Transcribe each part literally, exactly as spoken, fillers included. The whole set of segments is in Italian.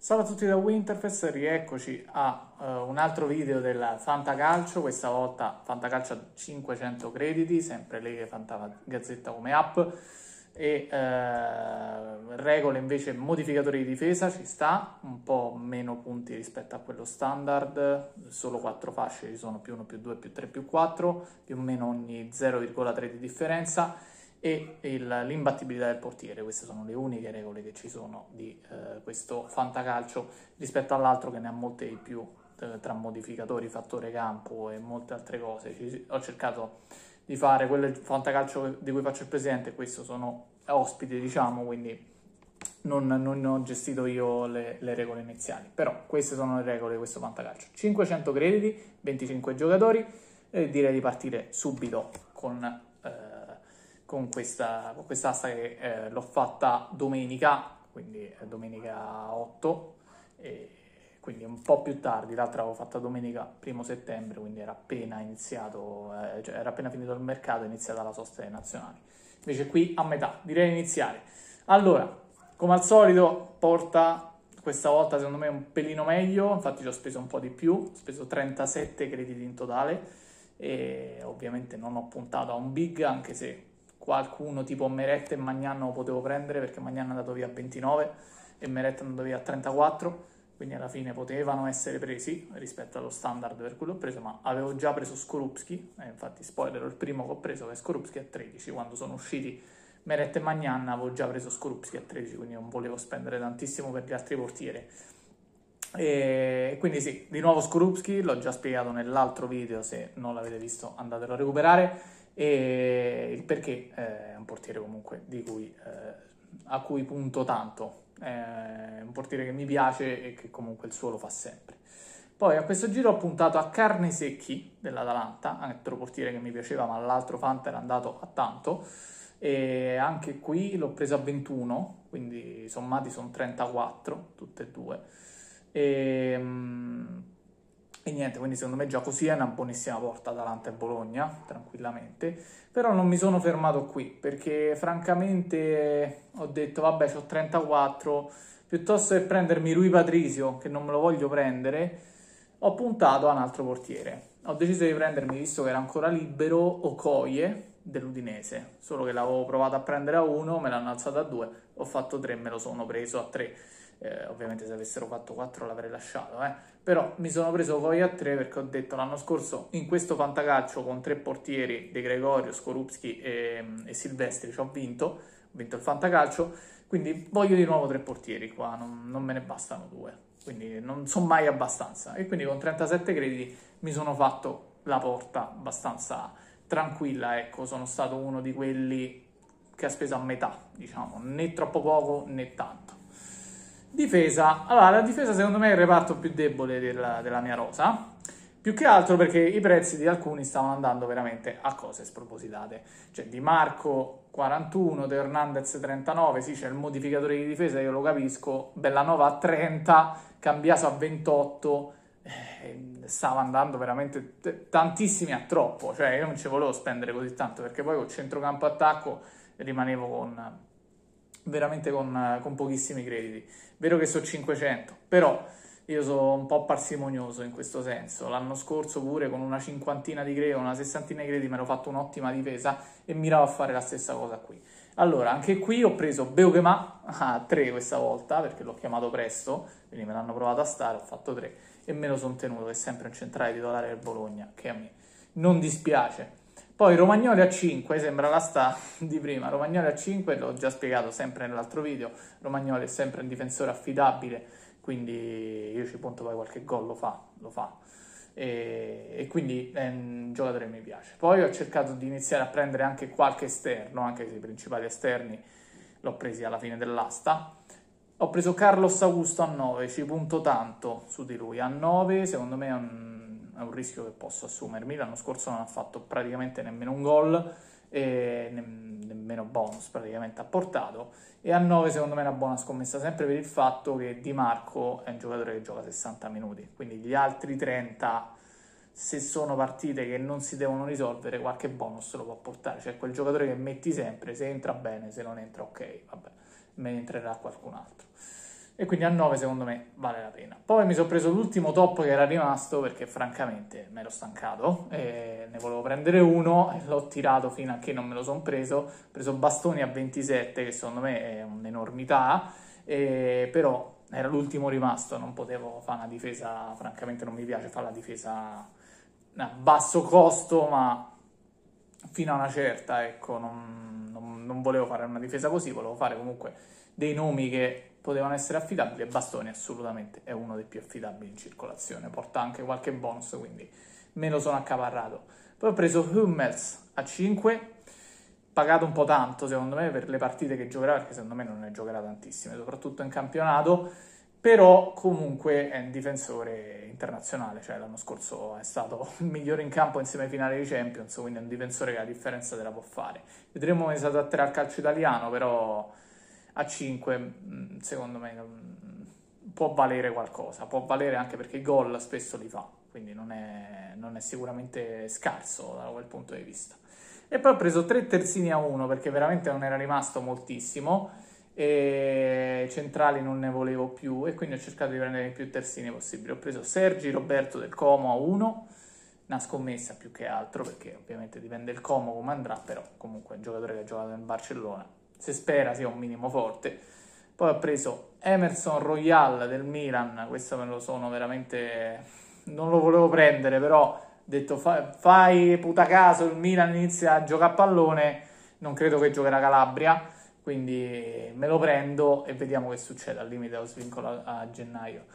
Salve a tutti da Winterfest, rieccoci a uh, un altro video del Fantacalcio, questa volta Fantacalcio a cinquecento crediti, sempre Lega Fantagazzetta come app, e uh, regole invece modificatori di difesa, ci sta, un po' meno punti rispetto a quello standard, solo quattro fasce, ci sono più uno, più due, più tre, più quattro, più o meno ogni zero virgola tre di differenza, e l'imbattibilità del portiere. Queste sono le uniche regole che ci sono di eh, questo fantacalcio rispetto all'altro che ne ha molte di più, eh, tra modificatori, fattore campo e molte altre cose. Ci, ho cercato di fare quello fantacalcio di cui faccio il presidente, questo sono ospiti, diciamo, quindi non, non ho gestito io le, le regole iniziali, però queste sono le regole di questo fantacalcio. cinquecento crediti, venticinque giocatori, e direi di partire subito con eh, con questa, con quest'asta che eh, l'ho fatta domenica, quindi domenica otto, e quindi un po' più tardi. L'altra l'avevo fatta domenica primo settembre, quindi era appena iniziato, eh, cioè era appena finito il mercato, è iniziata la sosta dei nazionali. Invece qui a metà, direi iniziare. Allora, come al solito, porta questa volta secondo me un pelino meglio, infatti ci ho speso un po' di più, ho speso trentasette crediti in totale, e ovviamente non ho puntato a un big, anche se qualcuno tipo Meret e Magnan lo potevo prendere perché Magnan è andato via a ventinove e Meret è andato via a trentaquattro, quindi alla fine potevano essere presi rispetto allo standard per cui l'ho preso, ma avevo già preso Skorupski, e infatti spoiler, il primo che ho preso è Skorupski a tredici, quando sono usciti Meret e Magnan avevo già preso Skorupski a tredici, quindi non volevo spendere tantissimo per gli altri portieri. E quindi sì, di nuovo Skorupski, l'ho già spiegato nell'altro video, se non l'avete visto andatelo a recuperare. E il perché è un portiere comunque di cui, eh, a cui punto tanto, è un portiere che mi piace e che comunque il suo lo fa sempre. Poi a questo giro ho puntato a Carnesecchi dell'Atalanta, altro portiere che mi piaceva, ma l'altro Fanta era andato a tanto, e anche qui l'ho preso a ventuno, quindi sommati sono trentaquattro tutte e due, e E niente, quindi secondo me già così è una buonissima porta Atalanta e Bologna, tranquillamente. Però non mi sono fermato qui, perché francamente ho detto, vabbè, c'ho trentaquattro, piuttosto che prendermi Rui Patrizio, che non me lo voglio prendere, ho puntato a un altro portiere. Ho deciso di prendermi, visto che era ancora libero, Okoye dell'Udinese, solo che l'avevo provato a prendere a uno, me l'hanno alzato a due, ho fatto tre, me lo sono preso a tre. Eh, ovviamente se avessero fatto quattro l'avrei lasciato, eh. Però mi sono preso poi a tre perché ho detto l'anno scorso in questo fantacalcio con tre portieri, De Gregorio, Skorupski e, e Silvestri, ci ho vinto, ho vinto il fantacalcio, quindi voglio di nuovo tre portieri qua, non, non me ne bastano due, quindi non sono mai abbastanza, e quindi con trentasette crediti mi sono fatto la porta abbastanza tranquilla, ecco, sono stato uno di quelli che ha speso a metà, diciamo, né troppo poco né tanto. Difesa, allora la difesa secondo me è il reparto più debole della, della mia rosa, più che altro perché i prezzi di alcuni stavano andando veramente a cose spropositate, cioè Di Marco quarantuno, De Hernandez trentanove, sì c'è il modificatore di difesa, io lo capisco, Bellanova a trenta, Cambiaso a ventotto, eh, stava andando veramente t- tantissimi a troppo, cioè io non ci volevo spendere così tanto perché poi col centrocampo attacco rimanevo con... veramente con, con pochissimi crediti. Vero che sono cinquecento, però io sono un po' parsimonioso in questo senso. L'anno scorso pure con una cinquantina di crediti, una sessantina di crediti mi ero fatto un'ottima difesa e miravo a fare la stessa cosa qui. Allora, anche qui ho preso Beukema a tre questa volta, perché l'ho chiamato presto, quindi me l'hanno provato a stare, ho fatto tre e me lo sono tenuto, che è sempre un centrale titolare del Bologna, che a me non dispiace. Poi Romagnoli a cinque, sembra la sta di prima, Romagnoli a cinque, l'ho già spiegato sempre nell'altro video, Romagnoli è sempre un difensore affidabile, quindi io ci punto, poi qualche gol lo fa, lo fa, e, e quindi è un giocatore che mi piace. Poi ho cercato di iniziare a prendere anche qualche esterno, anche se i principali esterni l'ho presi alla fine dell'asta. Ho preso Carlos Augusto a nove, ci punto tanto su di lui, a nove secondo me è un... è un rischio che posso assumermi. L'anno scorso non ha fatto praticamente nemmeno un gol e nemmeno bonus praticamente ha portato, e a nove secondo me è una buona scommessa, sempre per il fatto che Di Marco è un giocatore che gioca sessanta minuti, quindi gli altri trenta, se sono partite che non si devono risolvere, qualche bonus lo può portare, cioè quel giocatore che metti sempre, se entra bene, se non entra ok, vabbè, me ne entrerà qualcun altro. e quindi a nove secondo me vale la pena. Poi mi sono preso l'ultimo top che era rimasto perché francamente mi ero stancato e ne volevo prendere uno e l'ho tirato fino a che non me lo sono preso. Ho preso Bastoni a ventisette, che secondo me è un'enormità, e però era l'ultimo rimasto, non potevo fare una difesa, francamente non mi piace fare la difesa a basso costo, ma fino a una certa, ecco, non, non, non volevo fare una difesa così, volevo fare comunque dei nomi che potevano essere affidabili, e Bastoni assolutamente è uno dei più affidabili in circolazione, porta anche qualche bonus, quindi me lo sono accaparrato. Poi ho preso Hummels a cinque, pagato un po' tanto secondo me per le partite che giocherà, perché secondo me non ne giocherà tantissime, soprattutto in campionato, però comunque è un difensore internazionale, cioè l'anno scorso è stato il migliore in campo in semifinale di Champions, quindi è un difensore che la differenza te la può fare. Vedremo come si adatterà al calcio italiano, però a cinque secondo me può valere qualcosa, può valere anche perché i gol spesso li fa, quindi non è, non è sicuramente scarso da quel punto di vista. E poi ho preso tre terzini a uno perché veramente non era rimasto moltissimo e centrali non ne volevo più, e quindi ho cercato di prendere i più terzini possibili. Ho preso Sergi Roberto del Como a uno, una scommessa più che altro, perché ovviamente dipende il Como come andrà, però comunque è un giocatore che ha giocato in Barcellona, si spera sia un minimo forte. Poi ho preso Emerson Royal del Milan, questo me lo sono veramente, non lo volevo prendere, però ho detto fai, fai puta caso, il Milan inizia a giocare a pallone, non credo che giocherà Calabria, quindi me lo prendo e vediamo che succede. Al limite lo svincolo a, a gennaio.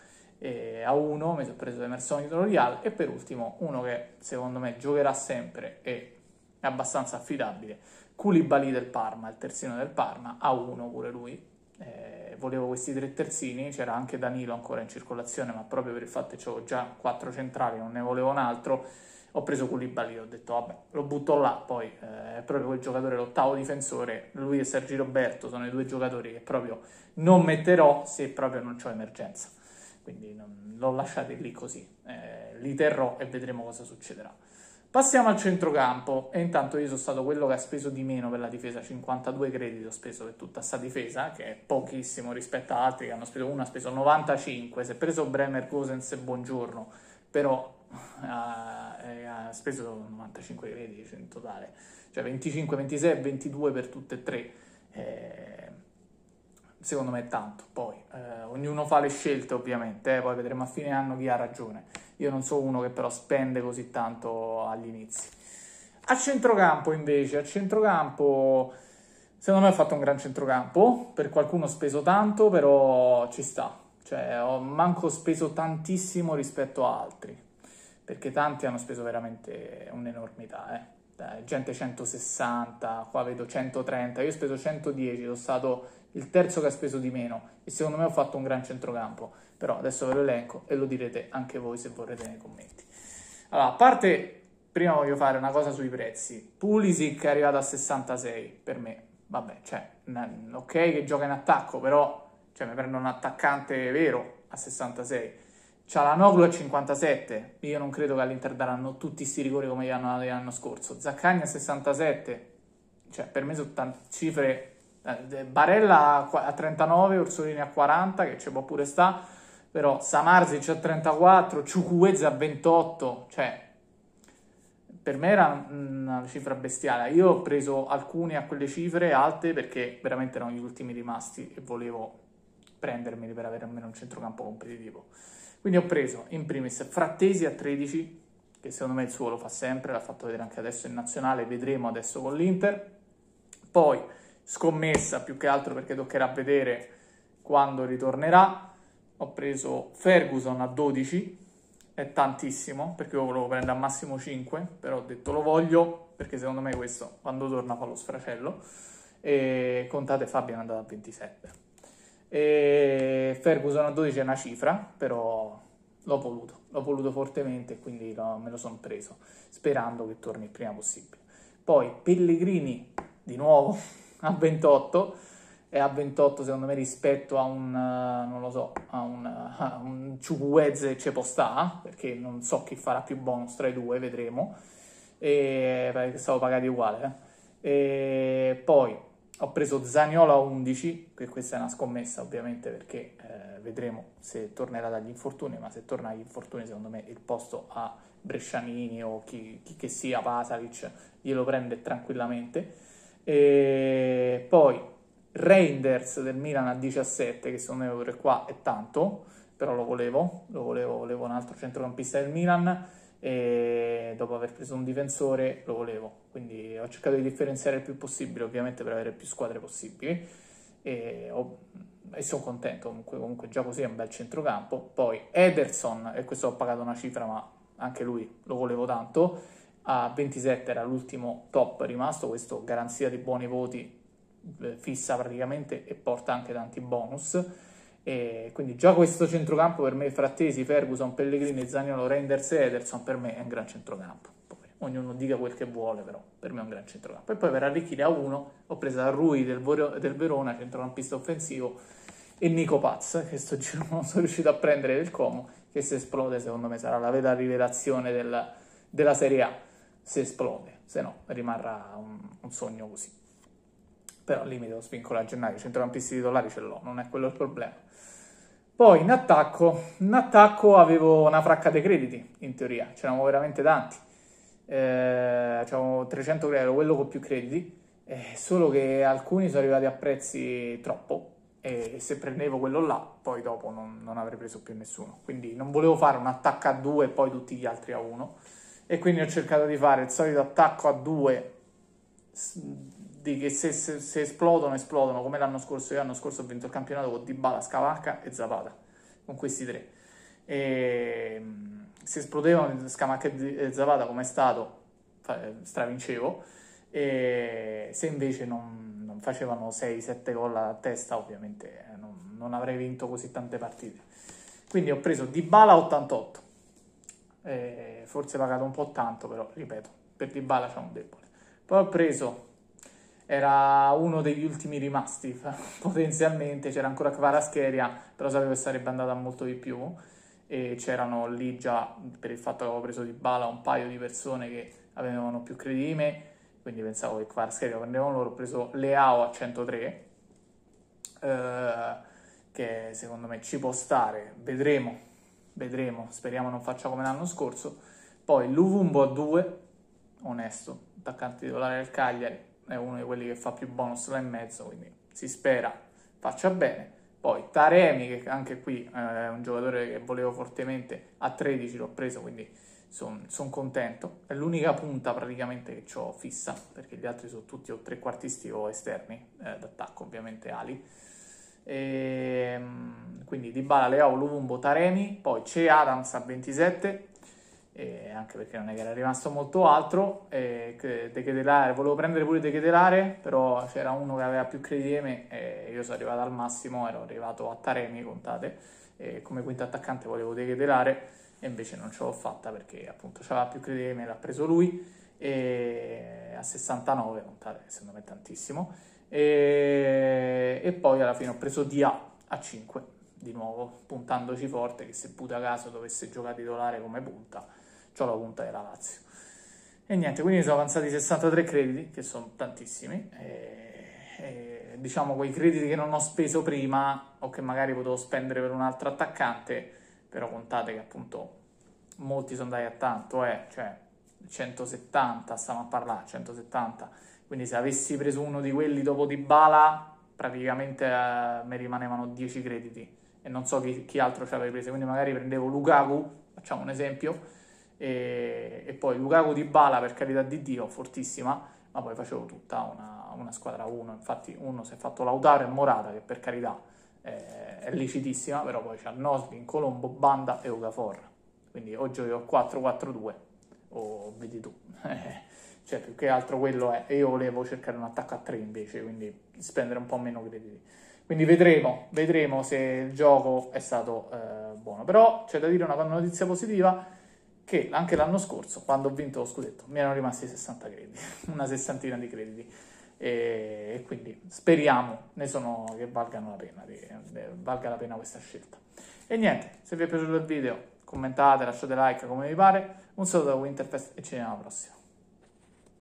E a uno mi sono preso Emerson Royal, e per ultimo uno che secondo me giocherà sempre e è abbastanza affidabile, Koulibaly del Parma, il terzino del Parma, a uno pure lui. Eh, volevo questi tre terzini, c'era anche Danilo ancora in circolazione, ma proprio per il fatto che avevo già quattro centrali non ne volevo un altro, ho preso Koulibaly, ho detto vabbè, lo butto là. Poi eh, è proprio quel giocatore, l'ottavo difensore, lui e Sergi Roberto sono i due giocatori che proprio non metterò se proprio non c'ho emergenza, quindi non, l'ho lasciati lì così, eh, li terrò e vedremo cosa succederà. Passiamo al centrocampo, e intanto io sono stato quello che ha speso di meno per la difesa, cinquantadue crediti ho speso per tutta sta difesa, che è pochissimo rispetto a altri che hanno speso, uno ha speso novantacinque, si è preso Bremer, Gosens e Buongiorno, però ha, ha speso novantacinque crediti in totale, cioè venticinque, ventisei e ventidue per tutte e tre, eh, secondo me è tanto. Poi eh, ognuno fa le scelte ovviamente, eh, poi vedremo a fine anno chi ha ragione. Io non sono uno che però spende così tanto agli inizi. A centrocampo invece, a centrocampo secondo me ho fatto un gran centrocampo, per qualcuno ho speso tanto, però ci sta, cioè ho manco speso tantissimo rispetto a altri, perché tanti hanno speso veramente un'enormità, eh. Dai, gente centosessanta, qua vedo centotrenta, io ho speso centodieci, sono stato il terzo che ha speso di meno, e secondo me ho fatto un gran centrocampo, però adesso ve lo elenco e lo direte anche voi se vorrete nei commenti. Allora, a parte, prima voglio fare una cosa sui prezzi. Pulisic è arrivato a sessantasei, per me, vabbè, cioè, ok che gioca in attacco, però, cioè, mi prendo un attaccante vero a sessantasei. Çalhanoğlu a cinquantasette, io non credo che all'Inter daranno tutti sti rigori come gli hanno dato l'anno scorso. Zaccagni a sessantasette, cioè, per me sono tante cifre. Barella a trentanove, Orsolini a quaranta, che ci può pure sta, però Samarzic a trentaquattro, Chukwueze a ventotto, cioè per me era una cifra bestiale. Io ho preso alcuni a quelle cifre alte perché veramente erano gli ultimi rimasti e volevo prendermeli per avere almeno un centrocampo competitivo. Quindi ho preso in primis Frattesi a tredici, che secondo me il suo lo fa sempre, l'ha fatto vedere anche adesso in nazionale, vedremo adesso con l'Inter. Poi scommessa più che altro perché toccherà vedere quando ritornerà, ho preso Ferguson a dodici, è tantissimo perché io volevo prendere al massimo cinque, però ho detto lo voglio perché secondo me questo quando torna fa lo sfracello, e contate Fabio è andato a ventisette, e Ferguson a dodici è una cifra, però l'ho voluto, l'ho voluto fortemente e quindi no, me lo sono preso sperando che torni il prima possibile. Poi Pellegrini di nuovo a ventotto, e a ventotto secondo me rispetto a un, uh, non lo so, a un, uh, a un Chukwueze ci può sta, perché non so chi farà più bonus tra i due, vedremo, e perché stavo pagati uguale, eh. E poi ho preso Zaniolo a undici, che questa è una scommessa ovviamente perché eh, vedremo se tornerà dagli infortuni, ma se torna dagli infortuni secondo me il posto a Brescianini o chi, chi che sia, Pasalic, glielo prende tranquillamente. E poi Reinders del Milan a diciassette, che secondo me qua è tanto, però lo volevo, lo volevo, volevo un altro centrocampista del Milan, e dopo aver preso un difensore lo volevo, quindi ho cercato di differenziare il più possibile, ovviamente per avere più squadre possibili, e, ho, e sono contento, comunque, comunque già così è un bel centrocampo. Poi Ederson, e questo ho pagato una cifra ma anche lui lo volevo tanto, a ventisette era l'ultimo top rimasto, questo garanzia di buoni voti, eh, fissa praticamente e porta anche tanti bonus. E quindi già questo centrocampo per me, Frattesi, Ferguson, Pellegrini, Zaniolo, Reinders e Ederson, per me è un gran centrocampo. Poi ognuno dica quel che vuole, però per me è un gran centrocampo. E poi per arricchire a uno ho preso Rui del, del Verona, centrocampista offensivo, e Nico Paz, che sto giro non sono riuscito a prendere del Como, che se esplode secondo me sarà la vera rivelazione del, della Serie A, se esplode, se no rimarrà un, un sogno così. Però lì mi devo svincolare a gennaio, i centrocampisti titolari ce l'ho, non è quello il problema. Poi in attacco, in attacco avevo una fracca di crediti, in teoria, c'erano veramente tanti, eh, c'avevo trecento crediti, ero quello con più crediti, eh, solo che alcuni sono arrivati a prezzi troppo, e se prendevo quello là, poi dopo non, non avrei preso più nessuno, quindi non volevo fare un attacco a due e poi tutti gli altri a uno, e quindi ho cercato di fare il solito attacco a due, di che se, se, se esplodono, esplodono, come l'anno scorso. Io l'anno scorso ho vinto il campionato con Dybala, Scamacca e Zapata, con questi tre. E se esplodevano Scamacca e Zapata, come è stato, stravincevo, e se invece non, non facevano sei sette gol a testa, ovviamente non, non avrei vinto così tante partite. Quindi ho preso Dybala a ottantotto, e forse pagato un po' tanto, però ripeto, per Dybala c'è un debole. Poi ho preso, era uno degli ultimi rimasti potenzialmente, c'era ancora Kvaratskhelia, però sapevo che sarebbe andata molto di più, e c'erano lì già, per il fatto che avevo preso Dybala, un paio di persone che avevano più crediti di me, quindi pensavo che Kvaratskhelia lo prendevano loro. Ho preso Leao a centotré, eh, che secondo me ci può stare, vedremo, vedremo, speriamo non faccia come l'anno scorso. Poi Luvumbo a due, onesto, attaccante titolare del Cagliari, è uno di quelli che fa più bonus là in mezzo, quindi si spera faccia bene. Poi Taremi, che anche qui è un giocatore che volevo fortemente, a tredici l'ho preso, quindi sono son contento. È l'unica punta praticamente che ho fissa, perché gli altri sono tutti o trequartisti o esterni, eh, d'attacco ovviamente ali. E, quindi Dybala, Leao, Luvumbo, Taremi, poi c'è Adams a ventisette, e anche perché non è che era rimasto molto altro, e De Ketelare, volevo prendere pure De Ketelare, però c'era uno che aveva più crediti di me e io sono arrivato al massimo, ero arrivato a Taremi, contate, e come quinto attaccante volevo De Ketelare e invece non ce l'ho fatta perché appunto c'aveva più crediti di me, l'ha preso lui, e a sessantanove, contate, secondo me è tantissimo, e, e poi alla fine ho preso Dia a cinque, di nuovo puntandoci forte, che se puta caso dovesse giocare titolare come punta, c'ho la punta della Lazio. E niente, quindi sono avanzati sessantatré crediti, che sono tantissimi, e, e, diciamo quei crediti che non ho speso prima o che magari potevo spendere per un altro attaccante, però contate che appunto molti sono andati a tanto, eh, cioè centosettanta, stiamo a parlare, centosettanta, quindi se avessi preso uno di quelli dopo Dybala praticamente eh, mi rimanevano dieci crediti e non so chi, chi altro ci avrei preso, quindi magari prendevo Lukaku, facciamo un esempio, e, e poi Lukaku, Dybala, per carità di Dio, fortissima, ma poi facevo tutta una, una squadra uno. Infatti uno si è fatto Lautaro e Morata, che per carità è, è licitissima, però poi c'ha Noslin, Colombo, Banda e Okafor, quindi o giochi a quattro quattro due o vedi tu, cioè più che altro quello è, e io volevo cercare un attacco a tre invece, quindi spendere un po' meno crediti. Quindi vedremo, vedremo se il gioco è stato eh, buono. Però c'è da dire una notizia positiva, che anche l'anno scorso, quando ho vinto lo scudetto, mi erano rimasti sessanta crediti, una sessantina di crediti. E, e quindi speriamo ne sono, che valgano la pena, che valga la pena questa scelta. E niente, se vi è piaciuto il video, commentate, lasciate like come vi pare. Un saluto da Winterfest e ci vediamo alla prossima.